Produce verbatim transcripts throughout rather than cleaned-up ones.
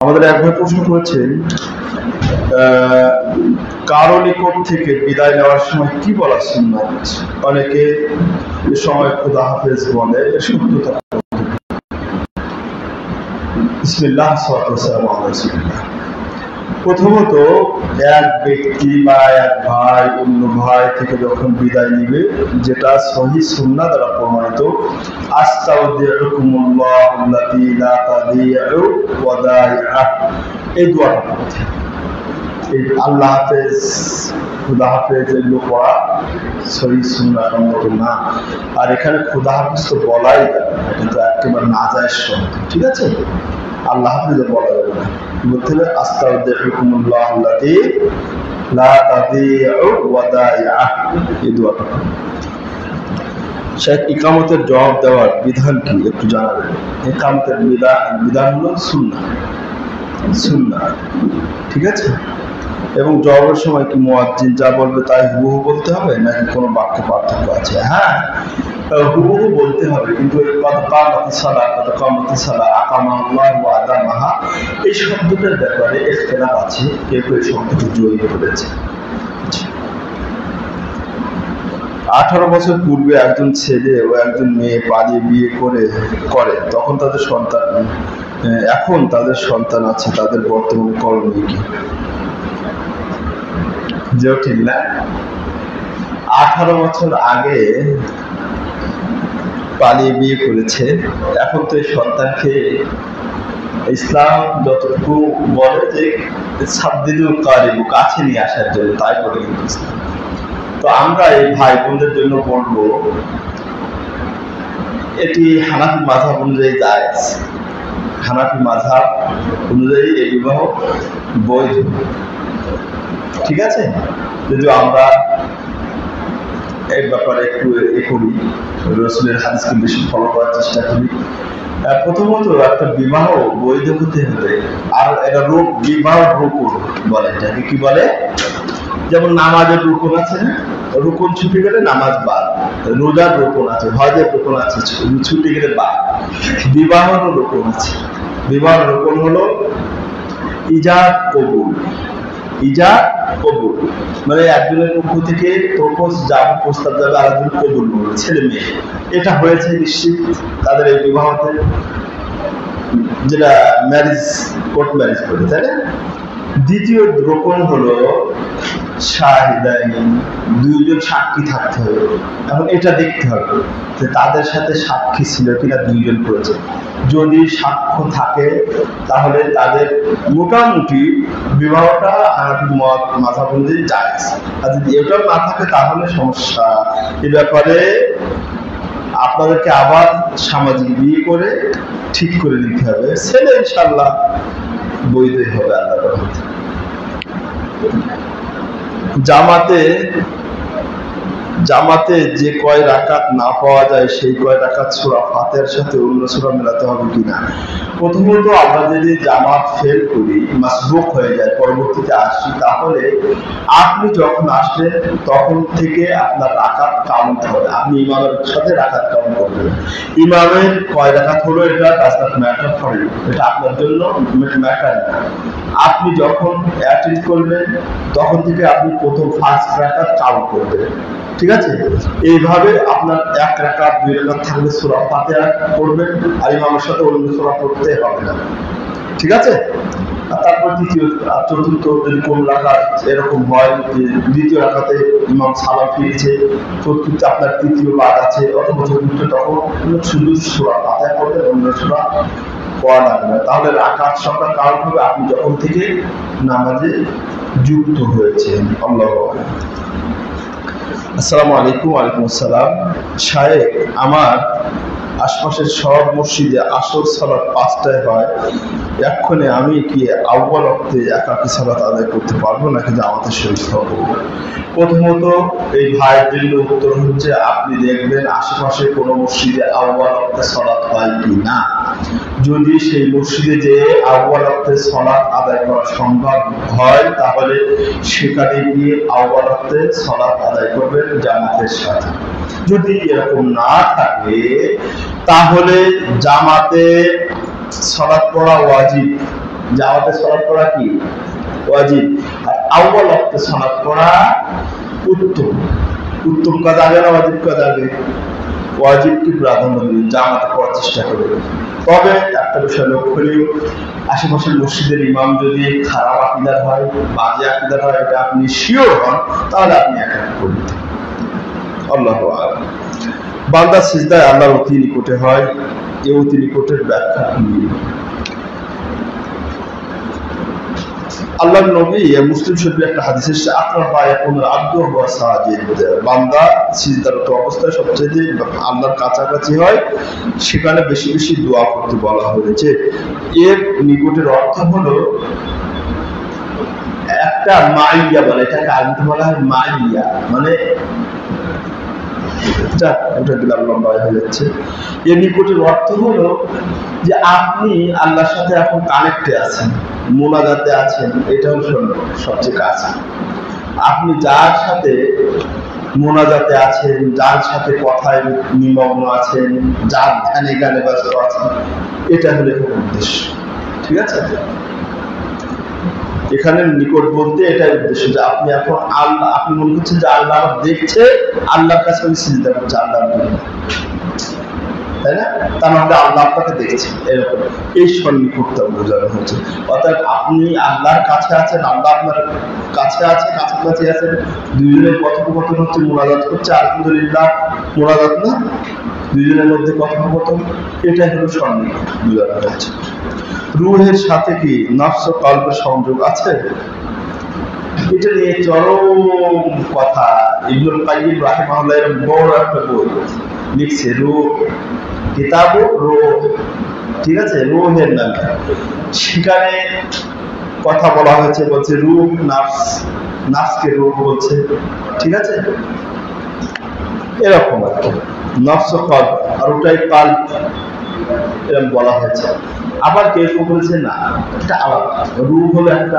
আমাদের এক ভাই প্রশ্ন করেছেন, কারো নিকট থেকে বিদায় নেওয়ার সময় কি বলা সুন্নাত? অনেকে এ সময় খোদা হাফেজ বলে, এর সত্যতা বিসমিল্লাহ সাল্লাল্লাহু আলাইহি ওয়াসাল্লাম। প্রথমত এক ব্যক্তি বা এক ভাই অন্য ভাই থেকে যখন বিদায় নিবে, যেটা সহিহ সুন্নাহ দ্বারা প্রমাণিত, আস্তাউদিউকুমুল্লাহুল্লাযী লা তাদিউ ওয়াদাইআহ, এই দোয়াটা পড়তে। এই আল্লাহ হাফেজ, খুদা হাফেজ এগুলো পড়া সহিহ সুন্নাহ সম্মত না। আর এখানে খুদা হাফেজ তো বলাই যাবে না, এটা তো একেবারে নাজায়েজ শব্দ, ঠিক আছে? আল্লাহ হাফেজ বলা যাবে না, বলতে হবে আস্তাউদিউকুমুল্লাহুল্লাযী লা তাদিউ ওয়াদাইআহ, এই দোয়াটা। শেখ ইকামতের জবাব দেওয়ার বিধান কি একটু জানাবেন? ইকামতের বিধান বিধান হলো সুন্নাহ, সুন্নাহ, ঠিক আছে? এবং জবাবের সময় কি মুয়াজ্জিন যা বলবে তাই হুবহু বলতে হবে নাকি কোনো বাক্যে পার্থক্য আছে? হ্যাঁ, হুবহু বলতে হবে, কিন্তু এই শব্দটার ব্যাপারে ইখতিলাফ আছে, কেউ কেউ এই শব্দকে জড়িয়ে পড়েছে। আঠারো বছর পূর্বে একজন ছেলে ও একজন মেয়ে পালিয়ে বিয়ে করে করে তখন তাদের সন্তান, এখন তাদের সন্তান আছে, তাদের বর্তমানে করণীয় কি? যেও ঠিক না, আঠারো বছর আগে পালিয়ে বিয়ে করেছে, এখন তো এই সন্তানকে ইসলাম যতটুকু বলে যে সাদ্দিদুল কারিবু, কাছে নিয়ে আসার জন্য, তাই বলে কিন্তু ইসলাম। তো আমরা এই ভাই বোনদের জন্য বলবো, এটি হানাফি মাযহাব অনুযায়ী জায়েজ, হানাফি মাযহাব অনুযায়ী এই বিবাহ বৈধ, ঠিক আছে? যদিও আমরা এই ব্যাপারে একটু এ করি, রাসূলের হাদিসকে বেশি ফলো করার চেষ্টা করি। প্রথমত একটা বিবাহ বৈধ হতে হবে, আর এটা রূপ বিবাহ রুকুন বলে, এটাকে কি বলে? যেমন নামাজের রুকুন আছে, রুকুন ছুটে গেলে নামাজ বাদ, রোজার রুকুন আছে, হজের রুকুন আছে, ছুটে গেলে বাদ। বিবাহেরও রুকুন আছে, বিবাহের রুকুন হলো ইজাব কবুল, ইজাব কবুল মানে একজনের পক্ষ থেকে প্রপোজ যাবে, প্রস্তাব যাবে, আরেকজন কবুল করবে, ছেলে মেয়ে। এটা হয়েছে নিশ্চিত তাদের এই বিবাহতে, যেটা ম্যারেজ, কোর্ট ম্যারেজ করে, তাই না? দ্বিতীয় রোপণ হলো শাহিদাইন, দুইজন সাক্ষী থাকতে হবে। এখন এটা দেখতে হবে যে তাদের সাথে সাক্ষী ছিল কিনা দুইজন করেছে। যদি সাক্ষ্য থাকে তাহলে তাদের মোটামুটি বিবাহটা হানাফি মাযহাব অনুযায়ী জায়েজ। আর যদি এটাও না থাকে তাহলে সমস্যা। এই ব্যাপারে আপনাদেরকে আবার সামাজিক বিয়ে করে ঠিক করে নিতে হবে। ছেলে ইনশাআল্লাহ বৈধই হবে আল্লাহর রহমতে। জামাতে জামাতে যে কয় রাকাত না পাওয়া যায় সেই কয় রাকাত সূরা ফাতিহার সাথে অন্য সূরা মেলাতে হবে কিনা? প্রথমত আমরা যদি জামাত ফেল করি, মাসবুক হয়ে যায়, পরবর্তীতে আসি, তাহলে আপনি যখন আসবেন তখন থেকে আপনার রাকাত কাউন্ট হবে, আপনি ইমামের সাথে রাকাত কাউন্ট করবেন। ইমামের কয় রাকাত হলো এটা does not matter for you, এটা আপনার জন্য ম্যাটার না। আপনি যখন অ্যাটেন্ড করবেন তখন থেকে আপনি প্রথম ফার্স্ট রাকাত কাউন্ট করবেন, ঠিক আছে? এইভাবে আপনার এক রাকাত দুই রাকাত থাকলে সূরা ফাতিহা পড়বেন, আর ইমামের সাথে অন্য সূরা পড়তে হবে না, ঠিক আছে? তারপর তৃতীয় চতুর্থ যদি কোন রাকাত এরকম হয় যে দ্বিতীয় রাকাতে ইমাম সালাম ফিরেছে, চতুর্থ আপনার তৃতীয় বাদ আছে, অথবা চতুর্থ, তখন শুধু সূরা ফাতিহা পড়বেন, অন্য সূরা পড়া লাগবে না। তাহলে রাকাত সংখ্যা কাউন্ট হবে আপনি যখন থেকে নামাজে যুক্ত হয়েছেন। আল্লাহু আকবার। আসসালামু আলাইকুম। ওয়ালাইকুম আসসালাম। শায়েখ, আমার আশপাশের সব মসজিদে আসর সালাত পাঁচটায় হয়, এক্ষণে আমি কি আউয়াল ওয়াক্তে একাকী সালাত আদায় করতে পারবো নাকি জামাতের সহিত হবো? প্রথমত এই ভাইয়ের জন্য উত্তর হচ্ছে, আপনি দেখবেন আশেপাশে কোনো মসজিদে আউয়াল ওয়াক্তে সালাত হয় কি না। যদি সেই মসজিদে যে আউয়াল ওয়াক্তে সালাত আদায় করা সম্ভব হয় তাহলে সেখানে গিয়ে আউয়াল ওয়াক্তে সালাত আদায় করবেন জামাতের সাথে। যদি এরকম না থাকে তাহলে জামাতে সালাত পড়া ওয়াজিব, জামাতে সালাত পড়া কি ওয়াজিব, আর আউয়াল ওয়াক্তে সালাত পড়া উত্তম। উত্তম কাজ আগে না ওয়াজিব কাজ আগে? ওয়াজিবকে প্রাধান্য দিন, জামাতে পড়ার চেষ্টা করবেন। তবে একটা বিষয় লক্ষ্য করিও, আশেপাশের মসজিদের ইমাম যদি খারাপ আকীদার হয়, বাজে আকীদার হয়, এটা আপনি শিওর হন, তাহলে আপনি একা করবেন। আল্লাহু আকবার। বান্দা সিজদায় আল্লাহর অতি নিকটে হয়, এই অতি নিকটের ব্যাখ্যা কি? আল্লাহর নবী মুসলিম শরীফে একটা হাদিস এসেছে, আকরাবা ইয়াকুনুল আবদু ওয়া সাজিদ, বান্দা সিজদারত অবস্থায় সবচেয়ে আল্লাহর কাছাকাছি হয়, সেখানে বেশি বেশি দোয়া করতে বলা হয়েছে। এর নিকটের অর্থ হলো একটা মাইয়া বলে, এটাকে আরবিতে বলা হয় মাইয়া, মানে ওটা দিলাম লম্বা হয়ে যাচ্ছে। এর নিকটের অর্থ হলো যে আপনি আল্লাহর সাথে এখন কানেক্টে আছেন, মোনাজাতে আছেন, এটা হলো সবচেয়ে কাছে। আপনি যার সাথে মোনাজাতে আছেন, যার সাথে কথায় নিমগ্ন আছেন, যার ধ্যানে জ্ঞানে ব্যস্ত আছেন, এটা হলো উদ্দেশ্য। ঠিক আছে? এখানে নিকট বলতে এটাই উদ্দেশ্য যে আপনি এখন আল্লাহ, আপনি মনে করছেন যে আল্লাহ দেখছে, আল্লাহর কাছে আমি সিজদা করছি, আল্লাহ তাই না? তার মানে আল্লাহ আপনাকে দেখছে, এরকম এই সন্নিকটটা বোঝানো হয়েছে। অর্থাৎ আপনি আল্লাহর কাছে আছেন, আল্লাহ আপনার কাছে আছে, কাছাকাছি আছেন, দুজনের কথোপকথন হচ্ছে, মোনাজাত করছে, আলহামদুলিল্লাহ মোনাজাত না, দুজনের মধ্যে কথোপকথন, এটাই হলো সন্নিকট বোঝানো হয়েছে। রূহের সাথে কি নফস ও কলবের সংযোগ আছে? এটা নিয়ে চরম কথা। ইবনুল কাইয়িম রাহিমাহুল্লাহ এর বড় একটা বই লিখছে, রূহ কিতাব রূহ, ঠিক আছে, রূহের নামে। সেখানে কথা বলা হয়েছে, বলছে রূহ নফস, নফসকে রূহ বলছে, ঠিক আছে, এরকম আর কি, নফস ও কলব, আর ওটাই কালব, এরকম বলা হয়েছে। আবার কেউ কেউ বলেছে না, এটা আলাদা। রূহ হলো একটা,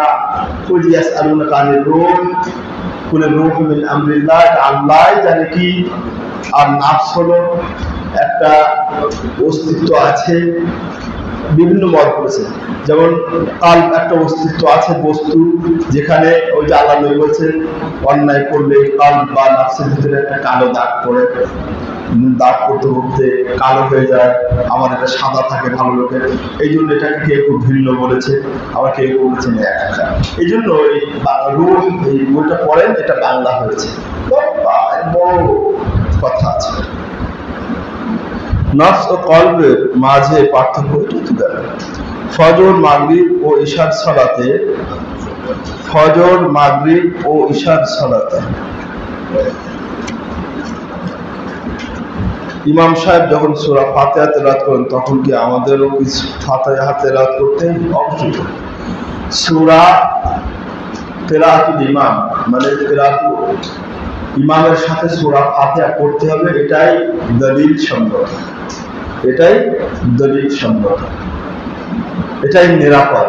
আল্লাহ জানে কি, আর নাফস হলো একটা অস্তিত্ব আছে, বিভিন্ন মত করেছে। যেমন কাল্ব একটা অস্তিত্ব আছে, বস্তু, যেখানে ওই যে আল্লাহ নবী বলছেন অন্যায় করলে কাল্ব বা নাফসের ভিতরে একটা কালো দাগ পড়ে, দাগ করতে করতে কালো হয়ে যায়, আমার এটা সাদা থাকে ভালো লোকের, এই জন্য এটাকে কেউ খুব ভিন্ন বলেছে, আবার কেউ বলেছেন একটা। এই জন্য এই রূহ, এই বইটা পড়েন, এটা বাংলা হয়েছে, বড় কথা আছে। নফস ও কলবের মাঝে পার্থক্য কি দেয়? ফজর, মাগরিব ও ইশার সালাতে, ফজর, মাগরিব ও ইশার সালাতে ইমাম সাহেব যখন সূরা ফাতিহা তেলাওয়াত করেন, তখন কি আমাদেরও কিছু ফাতিহা তেলাওয়াত করতে? অবশ্যই। সূরা কিরাআতুল ইমাম, মানে কিরাআতুল ইমামের সাথে সূরা ফাতিহা পড়তে হবে, এটাই দলিল সম্মত, এটাই দলিল সম্মত, এটাই নিরাপদ।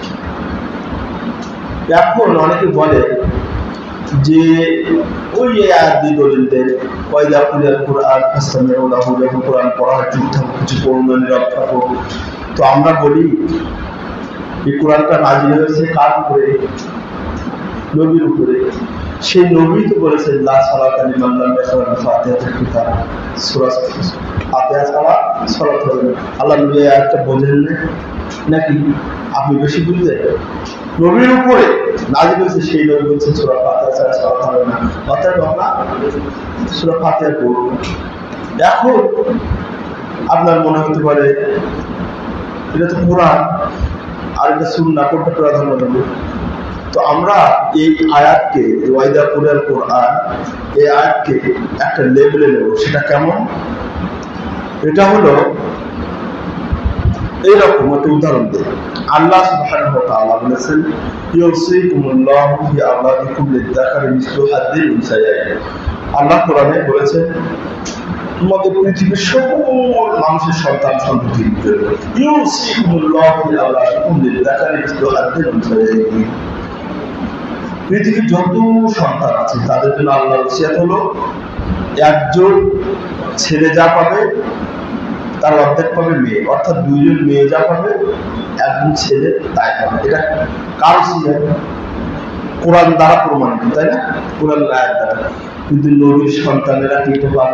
এখন অনেকে বলে যে ওই আদি দলিলদের ওয়াইদা কুলিয়াল কুরআন ফাসতামিউ লাহু, যখন কোরআন পড়া হয় চুপ থাকো, কিছু পড়লো নীরব থাকো। তো আমরা বলি এই কোরআনটা নাযিল হয়েছে কার উপরে? নবীর উপরে। সেই নবী তো বলেছেন লা সালাতা লিমান লাম ইয়াকরা ফাতিহাতুল কিতাব, সূরা ফাতিহা ছাড়া সালাত হবে না। আল্লাহ নবী আয়াতটা বোঝেন নাকি? আপনি বেশি বুঝলেন? নবীর উপরে নাযিল হয়েছে, সেই নবী বলছেন সূরা ফাতিহা ছাড়া সালাত হবে না, অর্থাৎ আমরা সূরা ফাতিহা পড়ব। এখন আপনার মনে হতে পারে এটা তো কোরআন আর এটা সুন্নাহ, কোনটা প্রাধান্য দেব? তো আমরা এই আয়াতকে, ওয়াইদা কুলিয়াল কোরআন, এই আয়াতকে একটা লেভেলে নেব। সেটা কেমন? এটা হলো এইরকম একটা উদাহরণ দেয়। আল্লাহ সুবহানাহু ওয়া তাআলা বলেছেন, ইউসিকুমুল্লাহু ফি আওলাদিকুম লিয-যাকারি মিসলু হাজ্জিল উনসায়াইন। আল্লাহ কোরআনে বলেছেন তোমাদের পৃথিবীর সকল মানুষের সন্তান সন্ততির জন্য, ইউসিকুমুল্লাহু ফি আওলাদিকুম লিয-যাকারি মিসলু হাজ্জিল উনসায়াইন। পৃথিবীর যত সন্তান আছে তাদের জন্য আল্লাহর ওসিয়ত হলো একজন ছেলে যা পাবে তার অর্ধেক পাবে মেয়ে, অর্থাৎ দুইজন মেয়ে যা পাবে একজন ছেলে তাই পাবে। এটা কারো সিদ্ধান্ত, কোরআন দ্বারা প্রমাণিত, তাই না? কোরআন আয়াত দ্বারা। কিন্তু নবীর সন্তানেরা কি এটা পাবে?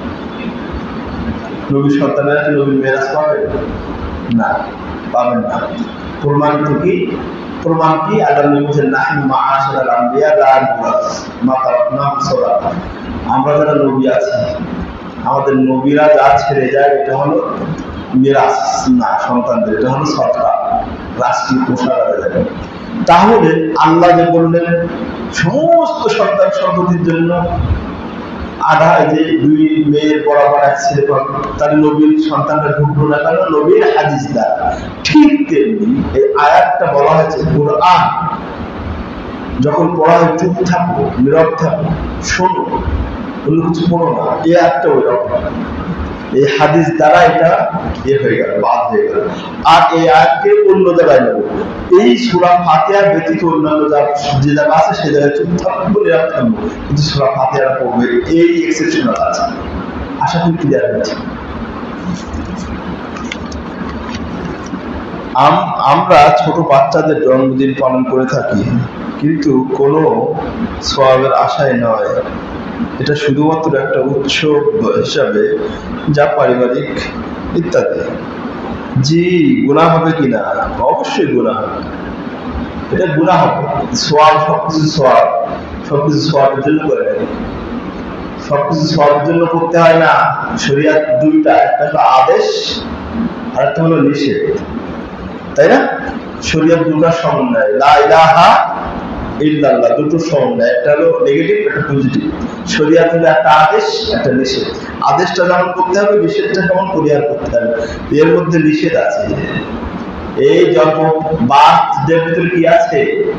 নবীর সন্তানেরা কি নবীর মেরাজ পাবে? না, পাবেন না। প্রমাণিত কি? প্রমাণ কি? আল্লাহ নবী বলেছেন নাহনু মাআশারাল আমবিয়া লা নুরাস মা তারাকনাহু সাদাকা। আমরা যারা নবী আছি, আমাদের নবীরা যা ছেড়ে যায় এটা হলো মিরাস না, সন্তানদের, এটা হলো সদকা, রাষ্ট্রীয় পোশাক যাবে। তাহলে আল্লাহ যে বললেন সমস্ত সন্তান সন্ততির জন্য আধা, যে দুই মেয়ের বরাবর এক ছেলে, তার নবীর সন্তানরা ঢুকলো না কেন? নবীর হাদিস দ্বারা। ঠিক তেমনি এই আয়াতটা বলা হয়েছে কোরআন যখন পড়া হয় চুপ থাকো, নীরব থাকো, শোনো, অন্য কিছু পড়ো না, এই আয়াতটা ওই রকম। এই হাদিস দ্বারা এটা ইয়ে হয়ে গেল, বাদ হয়ে গেল। আর এই আয়াতকে অন্য জায়গায় নেব, এই সূরা ফাতিহা ব্যতীত অন্যান্য যে জায়গা আছে সে জায়গায় চুপ থাকবো, নীরব থাকবো, কিন্তু সূরা ফাতিহা পড়বে, এই এক্সেপশনাল আছে। আশা করি ক্লিয়ার হয়েছে। আমরা ছোট বাচ্চাদের জন্মদিন পালন করে থাকি, কিন্তু কোনো সওয়াবের আশায় নয়। এটা শুধুমাত্র একটা উৎসব হিসাবে, যা পারিবারিক ইত্যাদি। জি, গুনাহ হবে কিনা? অবশ্যই গুনাহ হবে, এটা গুনাহ হবে। সওয়াব, সবকিছু সওয়াব, সবকিছু সওয়াবের জন্য করে না, সবকিছু সওয়াবের জন্য করতে হয় না। শরিয়াত দুইটা, একটা হলো আদেশ আর একটা হলো নিষেধ, তাই না? শরিয়াত দুটার সমন্বয়, লা ইলাহা ইল্লাল্লাহ, দুটো সমন্বয়, একটা হলো নেগেটিভ, একটা পজিটিভ। শরিয়াত হলো একটা আদেশ, একটা নিষেধ। আদেশটা যেমন করতে হবে, নিষেধটা যেমন পরিহার করতে হবে। এর মধ্যে নিষেধ আছে। এই জন্ম বার্থডের ভিতরে কি আছে?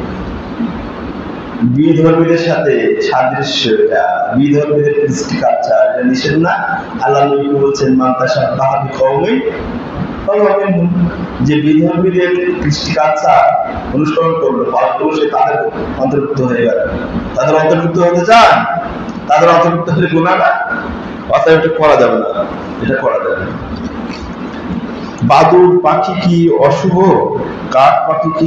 বিধর্মীদের সাথে সাদৃশ্য, এটা বিধর্মীদের কৃষ্টি কালচার, এটা নিষেধ না? আল্লাহ নবী বলছেন মান তাশাব্বাহা বিকওমিন ফাহুয়া মিনহুম, যে বিধর্মীদের কৃষ্টি কালচার অনুসরণ করলো, পালন করলো, সে তাদের অন্তর্ভুক্ত হয়ে গেল। তাদের অন্তর্ভুক্ত হতে চান? তাদের অন্তর্ভুক্ত হলে গুনাহ না? অতএব এটা করা যাবে না, এটা করা যাবে না। বাদুড় পাখি কি অশুভ? কাক পাখি কি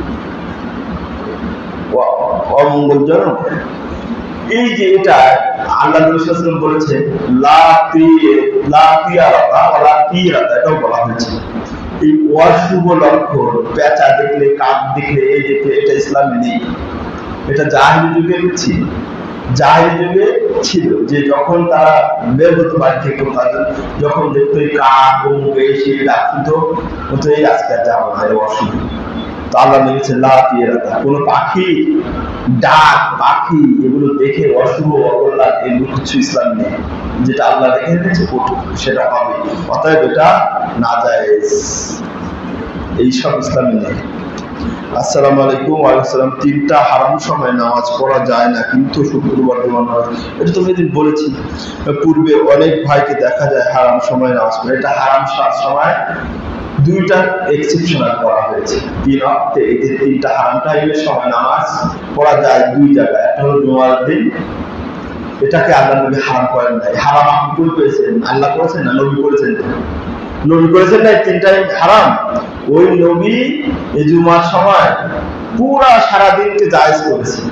অমঙ্গলজনক? এই যে এটা আল্লাহ নবী সাল্লাল্লাহু আলাইহি ওয়াসাল্লাম বলেছেন লা তি লা তিয়ারাতা ওয়া লা তিরাতা, এটাও বলা হয়েছে। এই অশুভ লক্ষণ, পেঁচা দেখলে, কাক দেখলে, এই দেখলে, এটা ইসলামে নেই। এটা জাহেলি যুগে ছিল, জাহেলি যুগে ছিল, যে যখন তারা বের হতো বাড়ি থেকে, তাদের যখন দেখতো এই কাক অমুক এসে ডাকত, তো এই আজকে যাওয়া হয় অশুভ। তো আল্লাহ বলেছে লা তিরাতা, কোন পাখি ডাক, পাখি এগুলো দেখে অশুভ, অকল্যাণ, এগুলো কিছু ইসলাম নেই। যেটা আল্লাহ দেখে রেখেছে সেটা হবে, অতএব এটা নাজায়েজ, এইসব ইসলামে নেই। আসসালামু আলাইকুম। ওয়ালাইকুম আসসালাম। তিনটা হারাম সময় নামাজ পড়া যায় না, কিন্তু শুক্রবার জুমার নামাজ, এটা তো মেদিন বলেছি পূর্বে। অনেক ভাইকে দেখা যায় হারাম সময় নামাজ পড়ে। এটা হারাম সময় দুইটা এক্সেপশনাল করা হয়েছে, তিন অর্থে। এই যে তিনটা হারাম টাইমের সময় নামাজ পড়া যায় দুই জায়গায়, একটা হলো জুমার দিন, এটাকে আল্লাহ নবী হারাম করেন নাই। হারাম আপনি কই পেয়েছেন? আল্লাহ করেছেন না নবী করেছেন? নবী করেছেন না তিনটাই হারাম। ওই নবী এই জুমার সময় পুরা সারাদিনকে জায়েজ করেছে।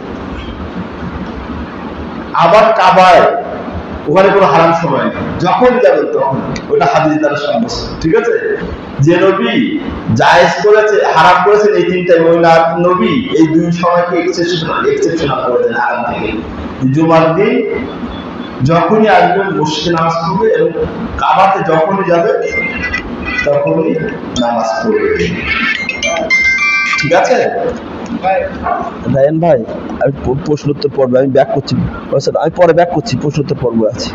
আবার কাবায় ওখানে কোনো হারাম সময় নেই, যখন যাবেন তখন, ওটা হাদিস দ্বারা সাব্যস্ত। ঠিক আছে? যে নবী জায়েজ করেছে, হারাম করেছেন এই তিনটাই, ওই নবী এই দুই সময়কে এক্সেপশনাল এক্সেপশনাল করেছেন হারাম থেকে। জুমার দিন যখনই আসবেন মসজিদে নামাজ পড়বে, এবং কাবাতে যখনই যাবে তখনই নামাজ পড়বে। ঠিক আছে রায়ন ভাই? আমি প্রশ্নোত্তর পর্বে আমি ব্যাক করছি, আমি পরে ব্যাক করছি, প্রশ্নোত্তর পর্ব আছে।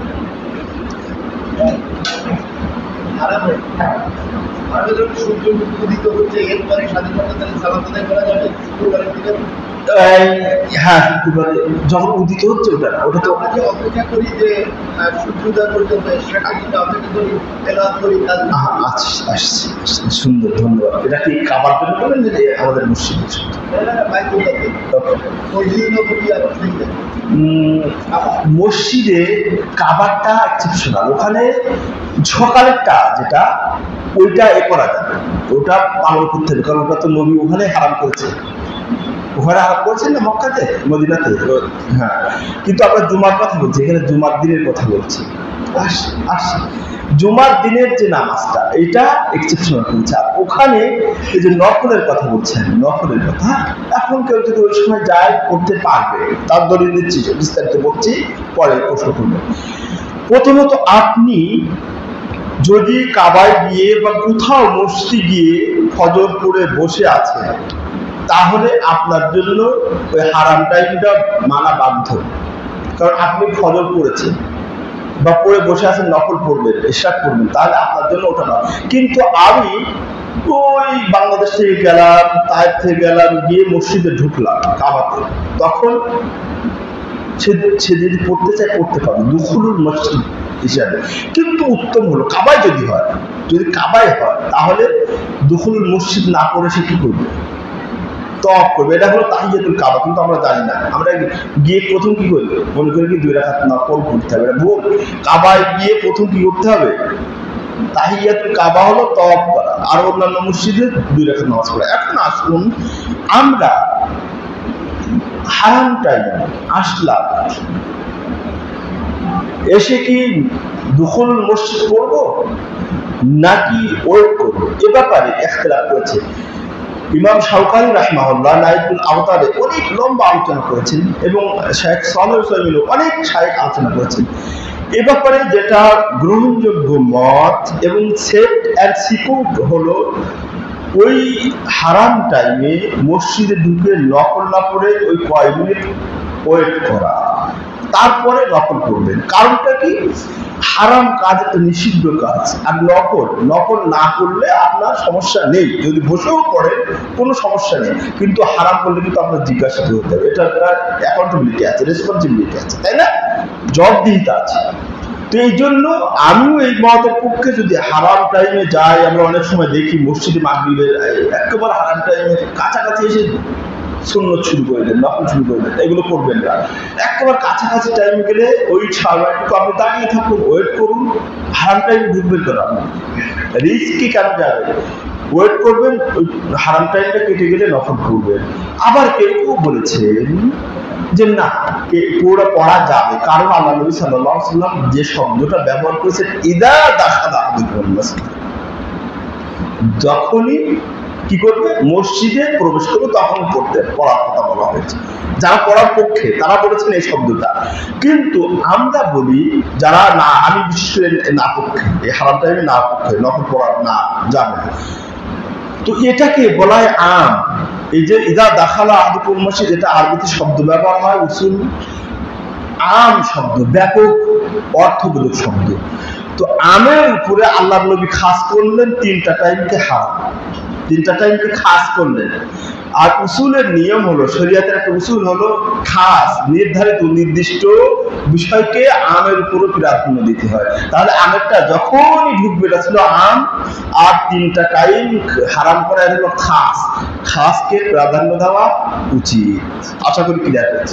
হ্যাঁ, যখন উদিত হচ্ছে ওটা ওটা তো অপেক্ষা করি যে সূর্যোদয় পর্যন্ত, সেটা কিন্তু অপেক্ষা করি, সুন্দর, ধন্যবাদ। এটা কি খাবার জন্য বলেন যে আমাদের মসজিদে? মসজিদে কাবারটা এক্সেপশনাল, ওখানে সকালেরটা যেটা ওইটা এ করা যাবে, ওটা পালন করতে হবে, কারণ ওটা তো নবী ওখানে হারাম করেছে। ওখানে হারাম করেছেন না মক্কাতে, মদিনাতে? হ্যাঁ। কিন্তু আমরা জুমার কথা বলছি, এখানে জুমার দিনের কথা বলছি। আসি আসি জুমার দিনের যে নামাজটা, এটা এক্সেপশনাল করেছে। আর ওখানে এই যে নফলের কথা বলছেন, নফলের কথা, এখন কেউ যদি ওই সময় যায় করতে পারবে, তার দলিল দিচ্ছি, বিস্তারিত বলছি, পরে প্রশ্ন করবে। প্রথমত আপনি যদি কাবায় গিয়ে বা কোথাও মসজিদে গিয়ে ফজর পড়ে বসে আছেন, তাহলে আপনার জন্য ওই হারাম টাইমটা মানা বাধ্য, কারণ আপনি ফজর পড়েছেন বা পড়ে বসে আছেন, নফল পড়বেন, ইশরাক পড়বেন, তাহলে আপনার জন্য ওটা না। কিন্তু আমি ওই বাংলাদেশ থেকে গেলাম, তায়েফ থেকে গেলাম, গিয়ে মসজিদে ঢুকলাম কাবাতে, তখন সে সে যদি পড়তে চায় পড়তে পারবে দুখুলুল মসজিদ হিসাবে। কিন্তু উত্তম হলো কাবায় যদি হয়, যদি কাবায় হয় তাহলে দুখুলুল মসজিদ না পড়ে সে কি করবে? তওয়াফ করবে। এটা হলো তাহিয়াতুল কাবা, কিন্তু আমরা জানি না। আমরা গিয়ে প্রথম কি করবে? মনে করি কি দুই রাকাত নফল পড়তে হবে, এটা ভুল। কাবায় গিয়ে প্রথম কি করতে হবে? তাহিয়াতুল কাবা হলো তওয়াফ করা, আর অন্যান্য মসজিদে দুই রাকাত নামাজ পড়া। এখন আসুন, আমরা হারাম টাইমে আসলাম, এসে কি দুখুলুল মসজিদ পড়বো নাকি ওয়েট করবো, এ ব্যাপারে ইখতিলাফ করেছে। ইমাম শাওকানি রাহিমাহুল্লাহ নাইলুল আওতারে অনেক লম্বা আলোচনা করেছেন, এবং শেখ সালেহ উসাইমিনও অনেক শায়েখ আলোচনা করেছেন এ ব্যাপারে। যেটা গ্রহণযোগ্য মত এবং সেট অ্যান্ড সিকিউরড হলো, ওই হারাম টাইমে মসজিদে ঢুকে নফল না পড়ে ওই কয়েক মিনিট ওয়েট করা, তারপরে নফল করবেন। কারণটা কি? হারাম কাজ একটা নিষিদ্ধ কাজ, আর নফল নফল না করলে আপনার সমস্যা নেই, যদি বসেও পড়েন কোনো সমস্যা নেই। কিন্তু হারাম করলে কিন্তু আপনার জিজ্ঞাসিত হতে হবে, এটা একটা অ্যাকাউন্টেবিলিটি আছে, রেসপন্সিবিলিটি আছে, তাই না? জবাবদিহিতা আছে। তো এই জন্য আমিও এই মতের পক্ষে, যদি হারাম টাইমে যাই, আমরা অনেক সময় দেখি মসজিদে মাগরিবের একেবারে হারাম টাইমে কাছাকাছি এসে সুন্নত শুরু করে দেন, নফল শুরু করে দেন, এগুলো করবেন না। একেবারে কাছাকাছি টাইম গেলে ওই সময়টুকু আপনি দাঁড়িয়ে থাকুন, ওয়েট করুন, হারাম টাইমে ঢুকবেন কেন? আপনি রিস্কি কেন যাবেন? ওয়েট করবেন, ওই হারাম টাইমটা কেটে গেলে নফল করবেন। আবার কেউ কেউ বলেছেন যে না, পুরো পড়া যাবে, কারণ আল্লাহ নবী সাল্লাল্লাহু আলাইহি ওয়াসাল্লাম যে শব্দটা ব্যবহার করেছেন, ইদা দাখালা আহাদুকুম মসজিদ, যখনই কি করবে? মসজিদে প্রবেশ করবে, তখন পড়তে পড়ার কথা বলা হয়েছে। যারা পড়ার পক্ষে তারা বলেছেন এই শব্দটা। কিন্তু আমরা বলি যারা না, আমি বিশেষ করে না পক্ষে, এই হারাম টাইমে না পক্ষে, নফল পড়া না যাবে, তো এটাকে বলা হয় আম। এই যে ইদা দাখালা আহাদুকুম মসজিদ, এটা আরবিতে শব্দ ব্যবহার হয়, উসুল আম শব্দ, ব্যাপক অর্থবোধক শব্দ। তো আমের উপরে আল্লাহ নবী খাস করলেন তিনটা টাইমকে হারাম, তিনটা টাইমকে খাস করলেন। আর উসুলের নিয়ম হলো, শরীয়তের একটা উসুল হলো, খাস নির্ধারিত নির্দিষ্ট বিষয়কে আমের উপরও প্রাধান্য দিতে হয়। তাহলে আমেরটা যখনই ঢুকবে এটা ছিল আম, আর তিনটা টাইম হারাম করা হলো খাস, খাসকে প্রাধান্য দেওয়া উচিত। আশা করি ক্লিয়ার হয়েছে।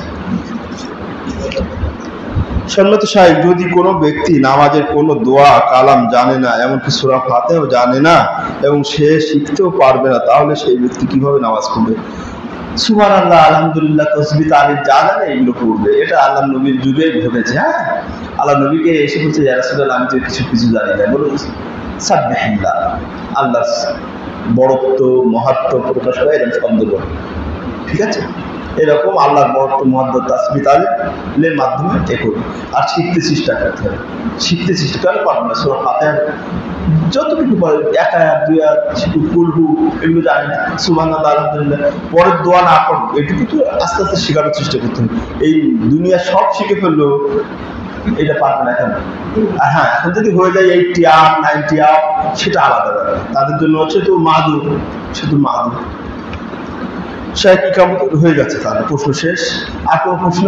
সম্মানিত সাহেব, যদি কোনো ব্যক্তি নামাজের কোনো দোয়া কালাম জানে না, এমনকি সূরা ফাতিহাও জানে না, এবং সে শিখতেও পারবে না, তাহলে সেই ব্যক্তি কিভাবে নামাজ পড়বে? সুবহানাল্লাহ, আলহামদুলিল্লাহ, তাসবিহ, তাহলিল যা জানে এগুলো পড়বে। এটা আল্লাহ নবীর যুগে ঘটেছে। হ্যাঁ, আল্লাহ নবীকে এসে বলছে, ইয়া রাসূলুল্লাহ, আমি তো কিছু কিছু জানি না। বলুন সাব্বিহিল্লাহ, আল্লাহর বড়ত্ব মহত্ব প্রকাশ করে এরকম শব্দ বলে, ঠিক আছে? এরকম আল্লাহর বড়ত্ব মহত্ব তাসবিহ তাহলিলের মাধ্যমে এ করবে। আর শিখতে চেষ্টা করতে হবে, শিখতে চেষ্টা করে পারবে না। সূরা ফাতিহা যতটুকু পারে, এক আয়াত দুই আয়াত কুলহু এগুলো জানি না, সুবহানাল্লাহ, আলহামদুলিল্লাহ, পরের দোয়া না করবো, এটুকু তো আস্তে আস্তে শেখানোর চেষ্টা করতে হবে। এই দুনিয়া সব শিখে ফেললো, এটা পারবে না এখন। আর হ্যাঁ, এখন যদি হয়ে যায় এইটটি আপ নাইনটি আপ, সেটা আলাদা ব্যাপার, তাদের জন্য হচ্ছে তো মাদুর, শুধু মাদুর। শায়েখ ইকামত হয়ে গেছে, তাহলে প্রশ্ন শেষ। আর কোনো প্রশ্ন?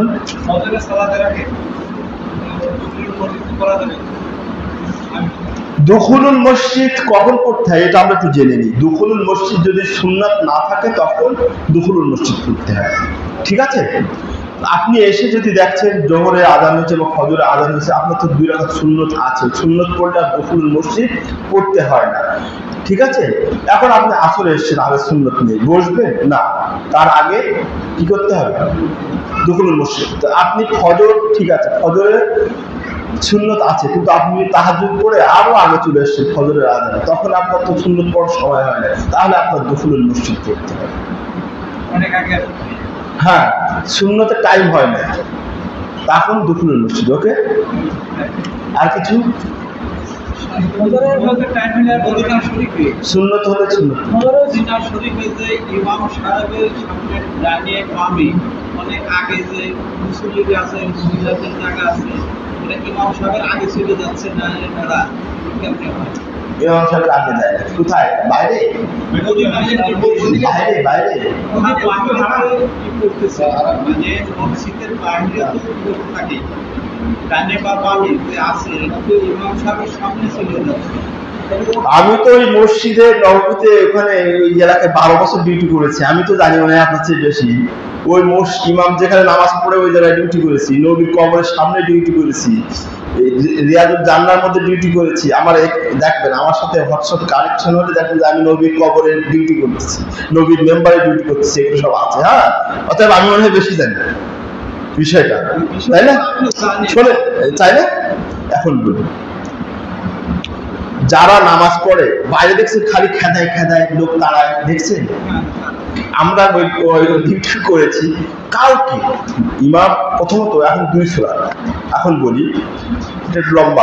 দুখুলুল মসজিদ কখন পড়তে হয় এটা আমরা একটু জেনে নিই। দুখুলুল মসজিদ যদি সুন্নাত না থাকে তখন দুখুলুল মসজিদ পড়তে হয়, ঠিক আছে? আপনি এসে যদি দেখছেন জোহরে আযান হচ্ছে বা ফজরে আযান হচ্ছে, আপনার তো দুই রাকাত সুন্নত আছে, সুন্নত পড়লে আর দুখুলুল মসজিদ পড়তে হয় না। ঠিক আছে? এখন আপনি আসরে এসেছেন, আগে সুন্নত নেই, বসবেন না, তার আগে কি করতে হবে? দুখুলুল মসজিদ। তো আপনি ফজর, ঠিক আছে ফজরের সুন্নত আছে, কিন্তু আপনি তাহাজ্জুদ করে আরো আগে চলে এসেছেন ফজরের আজানে, তখন আপনার তো সুন্নত পড়ার সময় হয় না, তাহলে আপনার দুখুলুল মসজিদ পড়তে হবে। অনেক আগে হ্যাঁ, সুন্নতের টাইম হয় না, তখন দুখুলুল মসজিদ। ওকে, আর কিছু? সুন্নত হলে সুন্নত ইমাম সাহেবের সামনে দাঁড়িয়ে পাবে অনেক আগে যে মুসল্লি আছে, মহিলাদের জায়গা আছে, এটা ইমাম সাহেবের আগে চলে যাচ্ছে না, এনারা কেমনে হয়? ইমাম সাহেবের আগে যায় কোথায়? বাইরে বাইরে বাইরে করতেছে মানে মসজিদের বাইরে তো লোক থাকে, ডানে বা বামে যে আছে এটা তো ইমাম সাহেবের সামনে চলে যাচ্ছে। আমি তো ওই মসজিদে নববীতে ওখানে ওই এলাকায় বারো বছর ডিউটি করেছি, আমি তো জানি মনে হয় আপনার চেয়ে বেশি। ওই মসজিদ ইমাম যেখানে নামাজ পড়ে ওই জায়গায় ডিউটি করেছি, নবীর কবরের সামনে ডিউটি করেছি, রিয়াজুল জান্নার মধ্যে ডিউটি করেছি। আমার দেখবেন আমার সাথে হোয়াটসঅ্যাপ কানেকশন হলে দেখবেন যে আমি নবীর কবরে ডিউটি করতেছি, নবীর মেম্বারে ডিউটি করতেছি, এগুলো সব আছে। হ্যাঁ, অতএব আমি মনে হয় বেশি জানি বিষয়টা, তাই না? শোনে, তাই না? এখন বলুন, যারা নামাজ পড়ে বাইরে দেখছেন খালি খেদায় খেদায় লোক তাড়ায়, দেখছেন? আমরা ডিউটি করেছি কাউকে ইমাম প্রথমত এখন দুই সোলা, এখন বলি এটা লম্বা,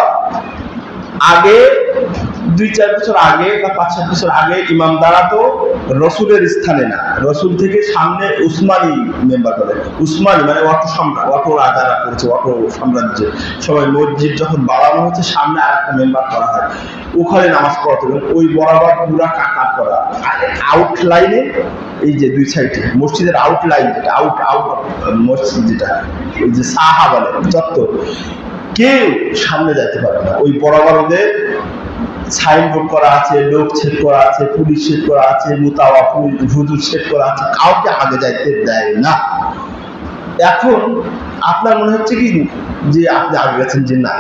আগে দুই চার বছর আগে বা পাঁচ সাত বছর আগে ইমাম দাঁড়াতো রসুলের স্থানে না, রসুল থেকে সামনে উসমানী মেম্বার করে, উসমানী মানে অটো সম্রাট, অটো রাজারা করেছে, অটো সাম্রাজ্যে সবাই মসজিদ যখন বাড়ানো হচ্ছে সামনে আর একটা মেম্বার করা হয়, ওখানে নামাজ পড়াতে ওই বরাবর পুরা কাকার করা আউট লাইনে, এই যে দুই সাইডে মসজিদের আউট লাইন, যেটা আউট আউট মসজিদ, যেটা ওই যে সাহা বলে চত্বর, কেউ সামনে যেতে পারে না। ওই বরাবর ওদের সাইনবোর্ড করা আছে, লোক সেট করা আছে, পুলিশ সেট করা আছে, মুতাওয়া হুজুর সেট করা আছে, কাউকে আগে যাইতে দেয় না। এখন আপনার মনে হচ্ছে কি যে আপনি আগে গেছেন, যে না,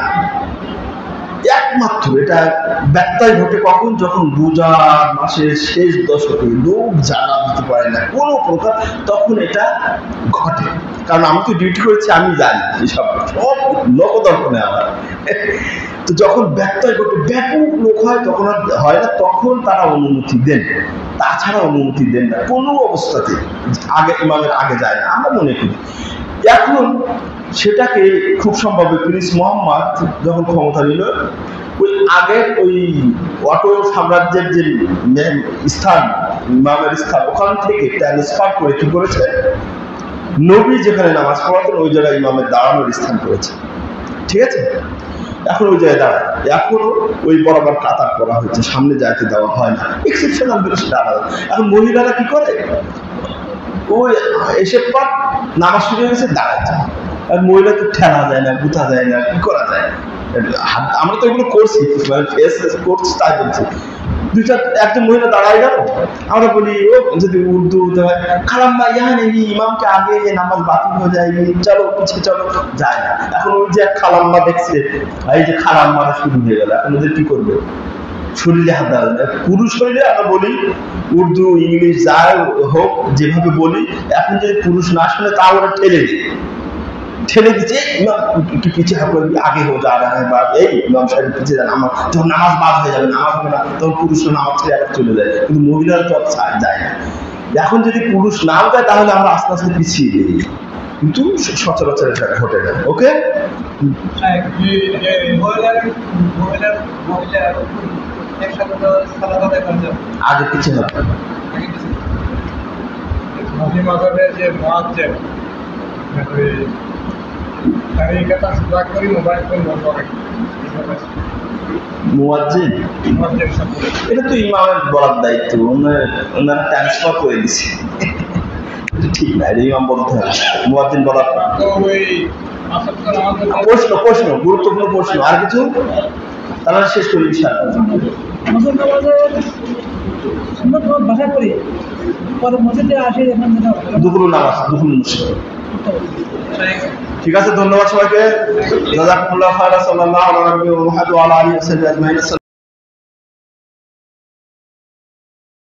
একমাত্র এটা ব্যত্যয় ঘটে কখন? যখন রোজার মাসের শেষ দশকে লোক জানা দিতে পারে না কোনো প্রকার, তখন এটা ঘটে। কারণ আমি তো ডিউটি করেছি, আমি জানি এসব সব লোকদর্পণে আমার। তো যখন ব্যত্যয় ঘটে, ব্যাপক লোক হয়, তখন আর হয় না, তখন তারা অনুমতি দেন, তাছাড়া অনুমতি দেন না কোনো অবস্থাতে, আগে ইমামের আগে যায় না আমরা মনে করি। এখন সেটাকে খুব সম্ভব প্রিন্স মোহাম্মদ যখন ক্ষমতা নিল, ওই আগে ওই অটো সাম্রাজ্যের যে স্থান, ইমামের স্থান, ওখান থেকে ট্রান্সফার করে কি করেছে, নবী যেখানে নামাজ পড়াতেন ওই জায়গায় ইমামের দাঁড়ানোর স্থান করেছে, ঠিক আছে? এখন ওই জায়গায় দাঁড়ায়, এখনো ওই বরাবর কাতার করা হয়েছে, সামনে যাইতে দেওয়া হয় না, এক্সেপশনাল সেটা আলাদা। এখন মহিলারা কি করে, ওই এসে পর নামাজ শুরু হয়ে গেছে, দাঁড়াচ্ছে, আর মহিলা তো ঠেলা যায় না, গুথা যায় না, কি করা যায়? আমরা তো এগুলো করছি, করছি তাই বলছি। দুইটা একজন মহিলা দাঁড়ায় গেল, আমরা বলি ও যদি উর্দু খালাম্মা ইহা নেই, ইমামকে আগে নামাজ বাতিল হয়ে যায়, চলো পিছিয়ে চলো, যায় না। এখন ওই যে খালাম্মা দেখছে, এই যে খালাম্মারা শুরু হয়ে গেল, এখন ওদের কি করবে? শরীরে হাত দেওয়া যায়। পুরুষ শরীরে আমরা বলি উর্দু ইংলিশ যাই হোক যেভাবে বলি, এখন যদি পুরুষ না শুনে তা ওরা ঠেলে দিই, ঠেলে দিচ্ছে একটু পিছিয়ে করবি, আগে হোক যা বা এই ইমাম সাহেব পিছিয়ে যান, আমার যখন নামাজ বাদ হয়ে যাবে, নামাজ হবে না, তখন পুরুষরা নামাজ ছেড়ে আবার চলে যায়, কিন্তু মহিলারা তো যায় না। এখন যদি পুরুষ নাও যায় তাহলে আমরা আস্তে আস্তে পিছিয়ে দিই, কিন্তু সচরাচর এটা ঘটে যায়। ওকে, আগে পিছিয়ে হবে মুয়াজ্জিন, এটা তো ইমামের বলার দায়িত্ব, ওনারা ট্রান্সফার করে দিচ্ছে, ঠিক না, এটা ইমাম বলতে হবে, মুয়াজ্জিন বলার। প্রশ্ন প্রশ্ন গুরুত্বপূর্ণ প্রশ্ন, আর কিছু? তাহলে শেষ করি দুপুর নামাজ, দুপুর মুসলিম। ঠিক আছে, ধন্যবাদ সবাইকে। জাযাকুমুল্লাহু খাইরান। সাল্লাল্লাহু আলাইহি ওয়া সাল্লাম।